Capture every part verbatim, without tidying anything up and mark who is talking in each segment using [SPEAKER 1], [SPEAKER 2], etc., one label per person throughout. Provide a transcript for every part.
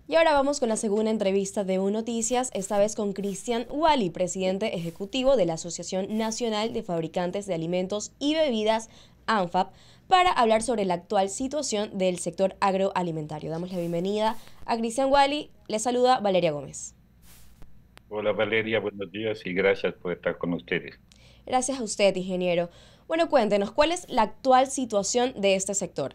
[SPEAKER 1] Y ahora vamos con la segunda entrevista de U Noticias, esta vez con Cristian Wally, presidente ejecutivo de la Asociación Nacional de Fabricantes de Alimentos y Bebidas, ANFAP, para hablar sobre la actual situación del sector agroalimentario. Damos la bienvenida a Cristian Wally. Le saluda Valeria Gómez.
[SPEAKER 2] Hola Valeria, buenos días y gracias por estar con ustedes.
[SPEAKER 1] Gracias a usted, ingeniero. Bueno, cuéntenos, ¿cuál es la actual situación de este sector?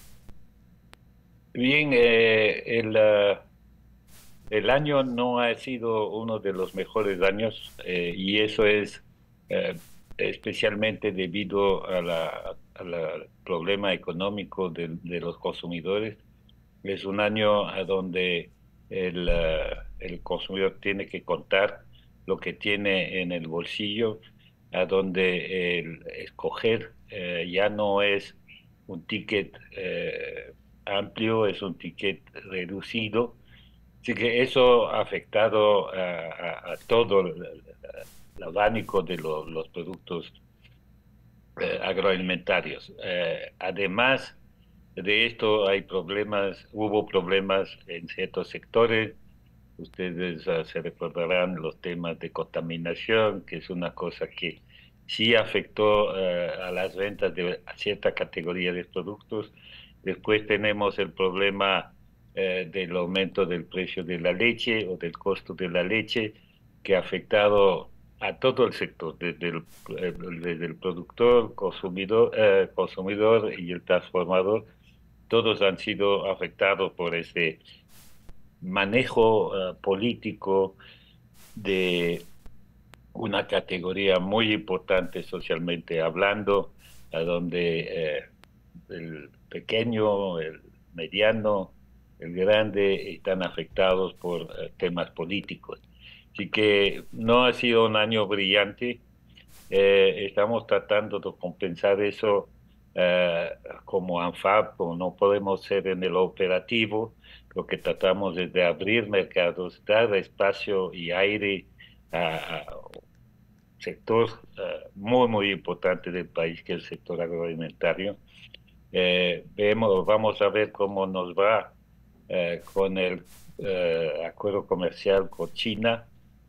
[SPEAKER 2] Bien, eh, el, ah, el año no ha sido uno de los mejores años eh, y eso es eh, especialmente debido a la, a la problema económico de, de los consumidores. Es un año a donde el, ah, el consumidor tiene que contar lo que tiene en el bolsillo, a donde el escoger eh, ya no es un ticket eh, amplio, es un ticket reducido. Así que eso ha afectado a, a- a todo el, el abanico de lo- los productos eh, agroalimentarios. Eh, además de esto, hay problemas, hubo problemas en ciertos sectores. Ustedes uh, se recordarán los temas de contaminación, que es una cosa que sí afectó uh, a las ventas de cierta categoría de productos. Después tenemos el problema uh, del aumento del precio de la leche o del costo de la leche, que ha afectado a todo el sector, desde el, eh, desde el productor, consumidor, eh, consumidor y el transformador. Todos han sido afectados por ese manejo uh, político de una categoría muy importante socialmente hablando, a donde eh, el pequeño, el mediano, el grande están afectados por uh, temas políticos. Así que no ha sido un año brillante. Eh, estamos tratando de compensar eso eh, como ANFAP, como no podemos ser en el operativo. Lo que tratamos es de abrir mercados, dar espacio y aire a, a un sector uh, muy, muy importante del país, que es el sector agroalimentario. Eh, vemos, vamos a ver cómo nos va eh, con el eh, acuerdo comercial con China,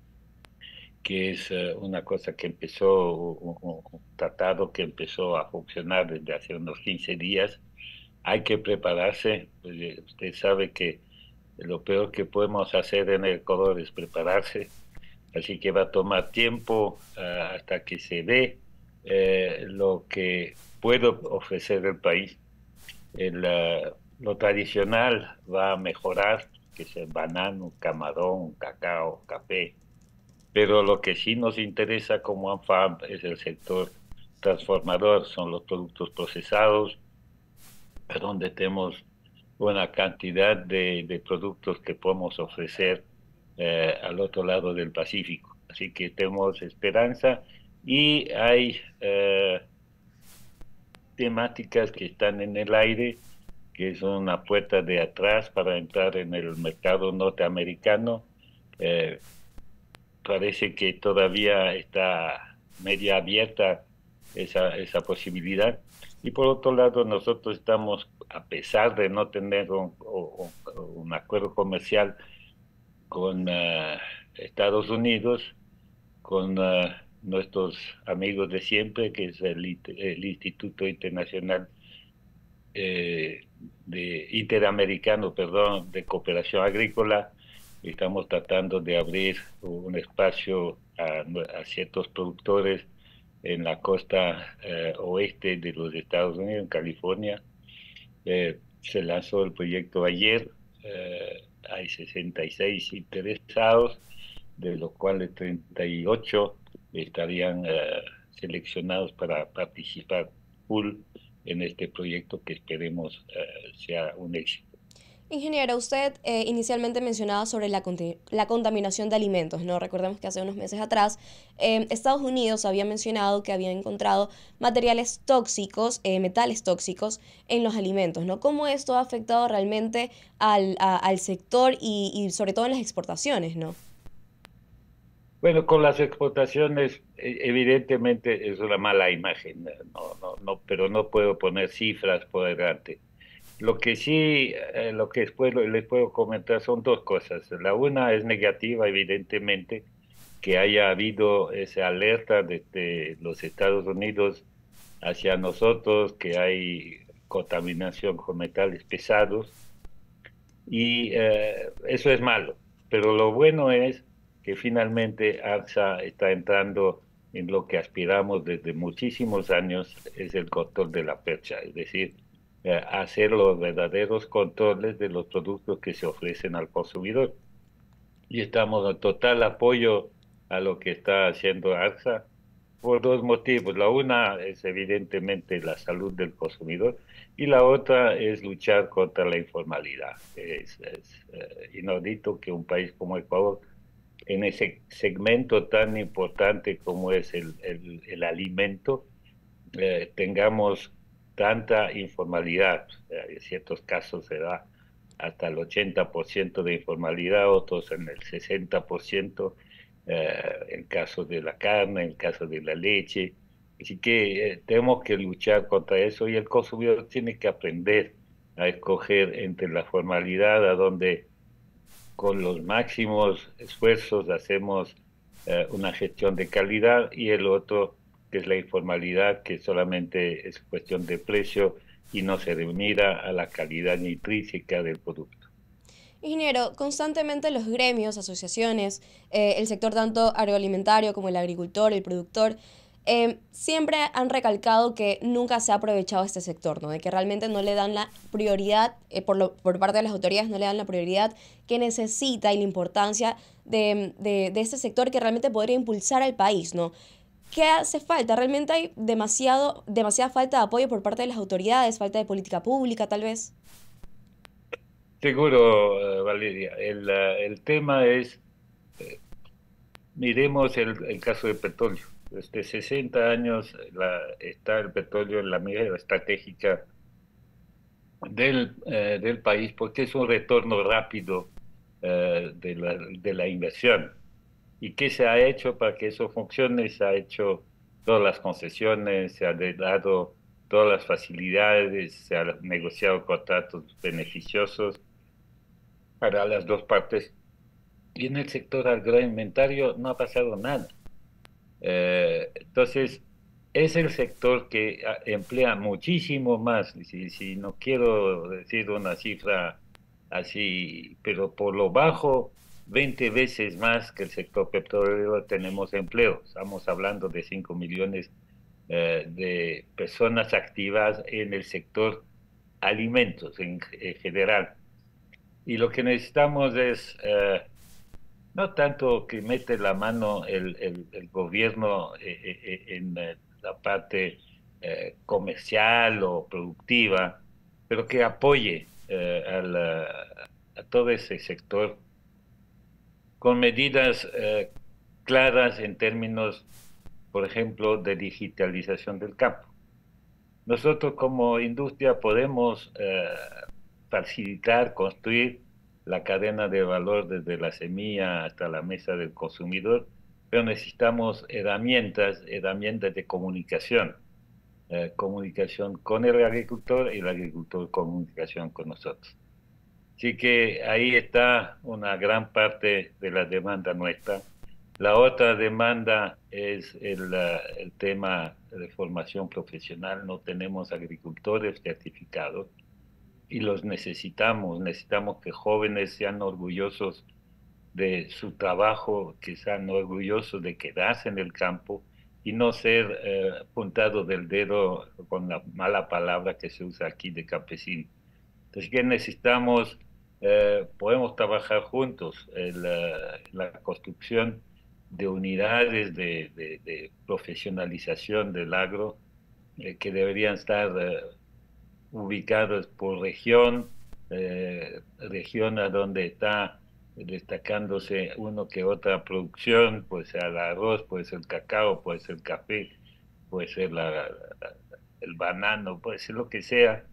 [SPEAKER 2] que es uh, una cosa que empezó, un, un, tratado que empezó a funcionar desde hace unos quince días. Hay que prepararse. Pues, usted sabe que lo peor que podemos hacer en el Ecuador es prepararse, así que va a tomar tiempo uh, hasta que se ve eh, lo que puede ofrecer el país. El, uh, lo tradicional va a mejorar, que es el banano, camarón, cacao, café, pero lo que sí nos interesa como ANFAP es el sector transformador, son los productos procesados, donde tenemos una cantidad de, de productos que podemos ofrecer eh, al otro lado del Pacífico. Así que tenemos esperanza y hay eh, temáticas que están en el aire, que es una puerta de atrás para entrar en el mercado norteamericano. Eh, Parece que todavía está media abierta esa, esa posibilidad. Y por otro lado, nosotros estamos, a pesar de no tener un, un, un acuerdo comercial con uh, Estados Unidos, con uh, nuestros amigos de siempre, que es el, el Instituto Internacional eh, de Interamericano, perdón, de Cooperación Agrícola. Estamos tratando de abrir un espacio a, a ciertos productores en la costa eh, oeste de los Estados Unidos, en California. Eh, se lanzó el proyecto ayer. Eh, hay sesenta y seis interesados, de los cuales treinta y ocho estarían eh, seleccionados para participar full en este proyecto que esperemos eh, sea un éxito.
[SPEAKER 1] Ingeniero, usted eh, inicialmente mencionaba sobre la, la, contaminación de alimentos, ¿no? Recordemos que hace unos meses atrás eh, Estados Unidos había mencionado que había encontrado materiales tóxicos, eh, metales tóxicos en los alimentos, ¿no? ¿Cómo esto ha afectado realmente al, a, al sector y, y sobre todo en las exportaciones, ¿no?
[SPEAKER 2] Bueno, con las exportaciones, eh, evidentemente es una mala imagen, no, no, no, pero no puedo poner cifras por delante. Lo que sí, eh, lo que después lo- les puedo comentar son dos cosas. La una es negativa, evidentemente, que haya habido esa alerta desde los Estados Unidos hacia nosotros, que hay contaminación con metales pesados, y eh, eso es malo. Pero lo bueno es que finalmente ARSA está entrando en lo que aspiramos desde muchísimos años, es el control de la percha, es decir, eh, hacer los verdaderos controles de los productos que se ofrecen al consumidor. Y estamos en total apoyo a lo que está haciendo ARSA por dos motivos. La una es evidentemente la salud del consumidor y la otra es luchar contra la informalidad. Es, es eh, inaudito que un país como Ecuador, en ese segmento tan importante como es el, el, el alimento, eh, tengamos tanta informalidad. En ciertos casos se da hasta el ochenta por ciento de informalidad, otros en el sesenta por ciento, eh, en caso de la carne, en caso de la leche. Así que eh, tenemos que luchar contra eso y el consumidor tiene que aprender a escoger entre la formalidad, a donde con los máximos esfuerzos hacemos eh, una gestión de calidad y el otro que es la informalidad, que solamente es cuestión de precio y no se mira a la calidad intrínseca del producto.
[SPEAKER 1] Ingeniero, constantemente los gremios, asociaciones, eh, el sector tanto agroalimentario como el agricultor, el productor, eh, siempre han recalcado que nunca se ha aprovechado este sector, ¿no? De que realmente no le dan la prioridad, eh, por, lo, por parte de las autoridades no le dan la prioridad que necesita y la importancia de, de, de este sector que realmente podría impulsar al país, ¿no? ¿Qué hace falta? Realmente hay demasiado, demasiada falta de apoyo por parte de las autoridades, falta de política pública, tal vez.
[SPEAKER 2] Seguro, eh, Valeria, el, eh, el tema es, eh, miremos el, el caso del petróleo. Desde sesenta años la, está el petróleo en la mira estratégica del, eh, del país porque es un retorno rápido eh, de la, de la inversión. ¿Y qué se ha hecho para que eso funcione? Se ha hecho todas las concesiones, se ha dado todas las facilidades, se han negociado contratos beneficiosos para las dos partes. Y en el sector agroalimentario no ha pasado nada. Eh, entonces, es el sector que ah, emplea muchísimo más, si, si no quiero decir una cifra así, pero por lo bajo, veinte veces más que el sector petrolero tenemos empleo. Estamos hablando de cinco millones eh, de personas activas en el sector alimentos en, en general. Y lo que necesitamos es eh, no tanto que mete la mano el, el, el gobierno eh, eh, eh, en eh, la parte eh, comercial o productiva, pero que apoye eh, a, la- a todo ese sector con medidas eh, claras en términos, por ejemplo, de digitalización del campo. Nosotros como industria podemos eh, facilitar, construir la cadena de valor desde la semilla hasta la mesa del consumidor, pero necesitamos herramientas, herramientas de comunicación, eh, comunicación con el agricultor y el agricultor comunicación con nosotros. Así que ahí está una gran parte de la demanda nuestra. La otra demanda es el, uh, el tema de formación profesional. No tenemos agricultores certificados y los necesitamos. Necesitamos que jóvenes sean orgullosos de su trabajo, que sean orgullosos de quedarse en el campo y no ser eh, puntados del dedo con la mala palabra que se usa aquí de campesino. Entonces, ¿qué necesitamos? Eh, podemos trabajar juntos en la, la construcción de unidades de, de, de profesionalización del agro eh, que deberían estar eh, ubicados por región, eh, región a donde está destacándose uno que otra producción, puede ser el arroz, puede ser el cacao, puede ser el café, puede ser la, la, el banano, puede ser lo que sea,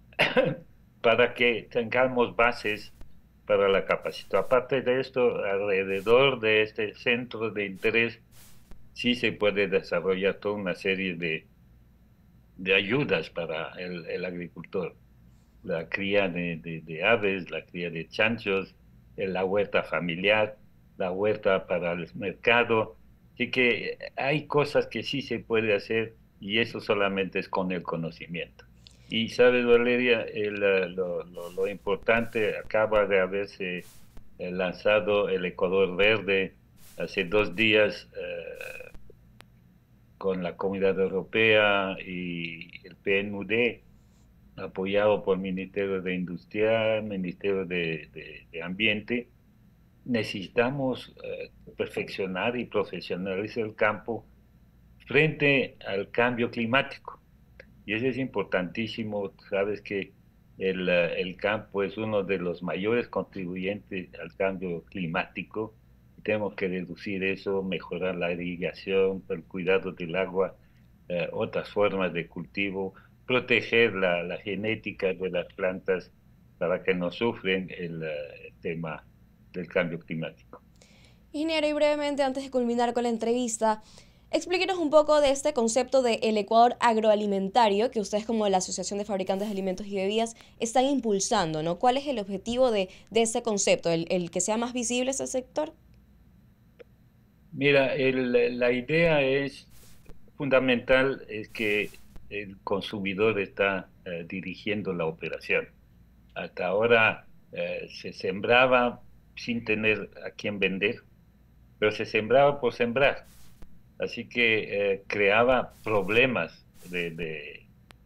[SPEAKER 2] para que tengamos bases para la capacitación. Aparte de esto, alrededor de este centro de interés, sí se puede desarrollar toda una serie de, de ayudas para el, el agricultor. la cría de, de, de aves, la cría de chanchos, eh, la huerta familiar, la huerta para el mercado. Así que hay cosas que sí se puede hacer y eso solamente es con el conocimiento. Y sabes, Valeria, el, eh, lo, lo, lo importante acaba de haberse eh, lanzado el Ecuador Verde hace dos días eh, con la Comunidad Europea y el P N U D, apoyado por el Ministerio de Industria, Ministerio de, de, de Ambiente. Necesitamos eh, perfeccionar y profesionalizar el campo frente al cambio climático. Y eso es importantísimo. Sabes que el, eh, el campo es uno de los mayores contribuyentes al cambio climático. Tenemos que reducir eso, mejorar la irrigación, el cuidado del agua, eh, otras formas de cultivo, proteger la, la genética de las plantas para que no sufren el, eh, el tema del cambio climático.
[SPEAKER 1] Ingeniero, y brevemente, antes de culminar con la entrevista, explíquenos un poco de este concepto de el Ecuador agroalimentario que ustedes como la Asociación de Fabricantes de Alimentos y Bebidas están impulsando, ¿no? ¿Cuál es el objetivo de, de ese concepto? ¿El, el que sea más visible ese sector?
[SPEAKER 2] Mira, el, la idea es fundamental, es que el consumidor está eh, dirigiendo la operación. Hasta ahora eh, se sembraba sin tener a quién vender, pero se sembraba por sembrar. Así que eh, creaba problemas de, de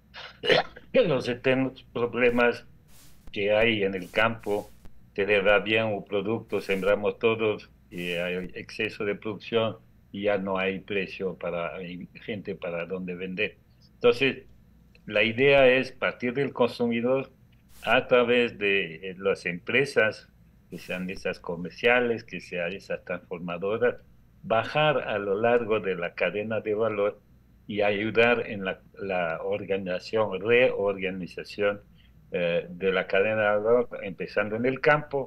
[SPEAKER 2] los eternos problemas que hay en el campo. Se le da bien un producto, sembramos todos y hay exceso de producción y ya no hay precio para hay gente para donde vender. Entonces, la idea es partir del consumidor a través de eh, las empresas, que sean esas comerciales, que sean esas transformadoras, bajar a lo largo de la cadena de valor y ayudar en la, la organización, reorganización eh, de la cadena de valor, empezando en el campo,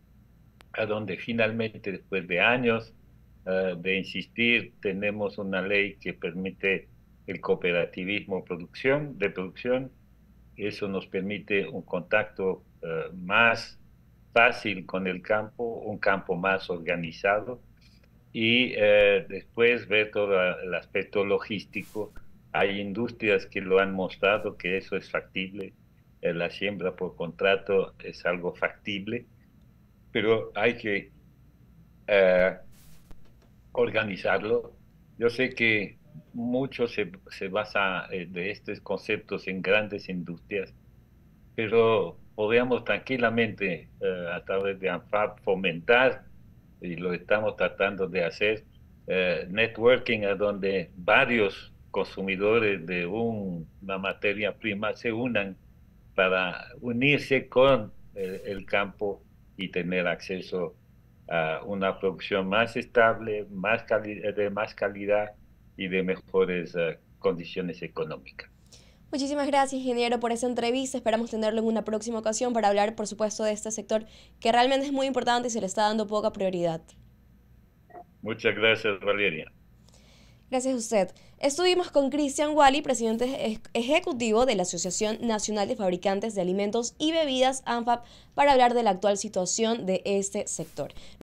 [SPEAKER 2] a donde finalmente, después de años uh, de insistir, tenemos una ley que permite el cooperativismo producción, de producción. Eso nos permite un contacto uh, más fácil con el campo, un campo más organizado y uh, después ver todo el aspecto logístico. Hay industrias que lo han mostrado que eso es factible. Uh, la siembra por contrato es algo factible, pero hay que uh, organizarlo. Yo sé que mucho se, se basa eh, de estos conceptos en grandes industrias, pero podríamos tranquilamente uh, a través de ANFAP fomentar, y lo estamos tratando de hacer, uh, networking a donde varios consumidores de un, una materia prima se unan para unirse con el, el campo y tener acceso a una producción más estable, más de más calidad y de mejores uh, condiciones económicas.
[SPEAKER 1] Muchísimas gracias, ingeniero, por esa entrevista. Esperamos tenerlo en una próxima ocasión para hablar, por supuesto, de este sector que realmente es muy importante y se le está dando poca prioridad.
[SPEAKER 2] Muchas gracias, Valeria.
[SPEAKER 1] Gracias a usted. Estuvimos con Cristian Wally, presidente ejecutivo de la Asociación Nacional de Fabricantes de Alimentos y Bebidas, ANFAP, para hablar de la actual situación de este sector.